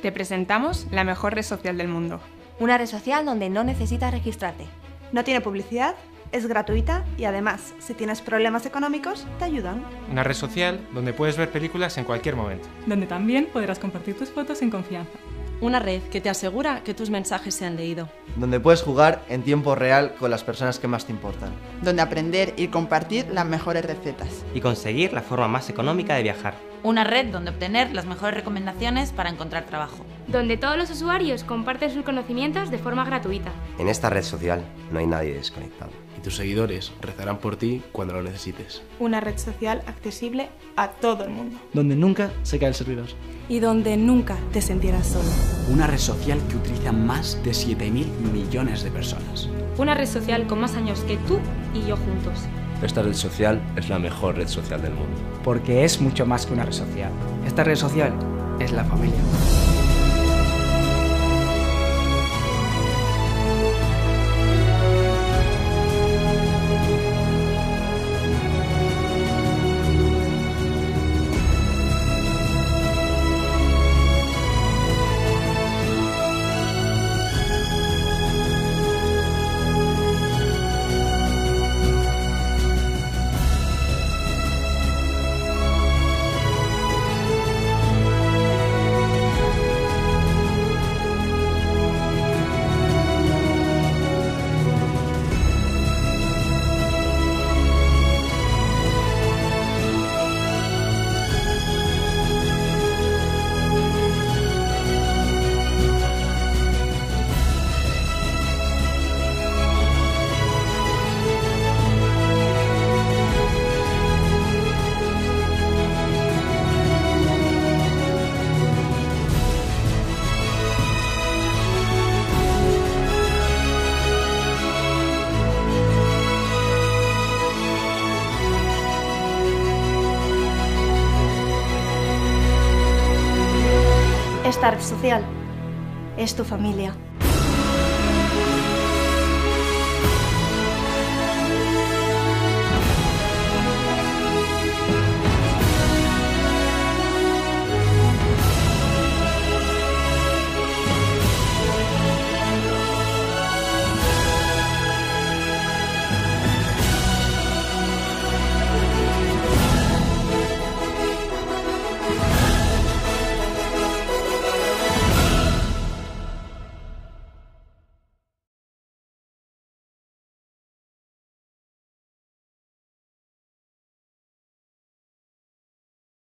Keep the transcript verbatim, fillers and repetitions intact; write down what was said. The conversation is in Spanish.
Te presentamos la mejor red social del mundo. Una red social donde no necesitas registrarte. No tiene publicidad, es gratuita y además, si tienes problemas económicos, te ayudan. Una red social donde puedes ver películas en cualquier momento. Donde también podrás compartir tus fotos en confianza. Una red que te asegura que tus mensajes se han leído. Donde puedes jugar en tiempo real con las personas que más te importan. Donde aprender y compartir las mejores recetas. Y conseguir la forma más económica de viajar. Una red donde obtener las mejores recomendaciones para encontrar trabajo. Donde todos los usuarios comparten sus conocimientos de forma gratuita. En esta red social no hay nadie desconectado. Y tus seguidores rezarán por ti cuando lo necesites. Una red social accesible a todo el mundo. Donde nunca se cae el servidor. Y donde nunca te sentirás solo. Una red social que utiliza más de siete mil millones de personas. Una red social con más años que tú y yo juntos. Esta red social es la mejor red social del mundo. Porque es mucho más que una red social. Esta red social es la familia. Esta red social es tu familia.